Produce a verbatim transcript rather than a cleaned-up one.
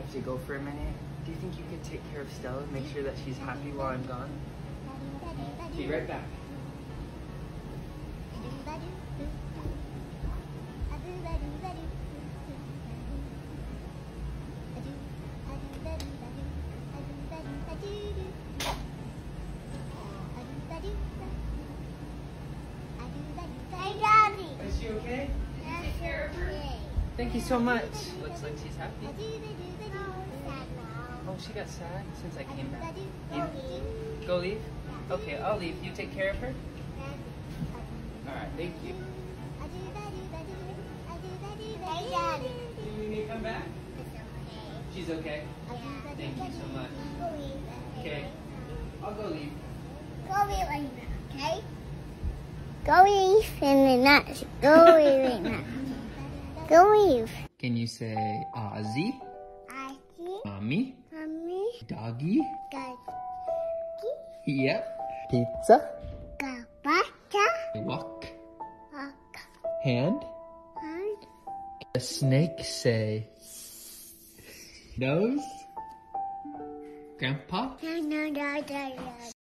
have to go for a minute. Do you think you could take care of Stella? Make sure that she's happy while I'm gone? Be right back. Is she okay? Take care of her. Thank you so much. Looks like she's happy. Oh, she got sad since I came back. Yeah. Go leave? Okay, I'll leave. You take care of her? Alright, thank you. Hey, Daddy. Do you need to come back? She's okay? Thank you so much. Okay, I'll go leave. Go leave right now, okay? Go leave and then not. Go leave right now. Go leave. Can you say Ozzy? Ozzy. Mommy? Mommy. Doggy? Doggy. Yep. Pizza? Gabata. Walk. Walk. Hand? Hand. A snake say nose? Grandpa? No, no, no, no, no.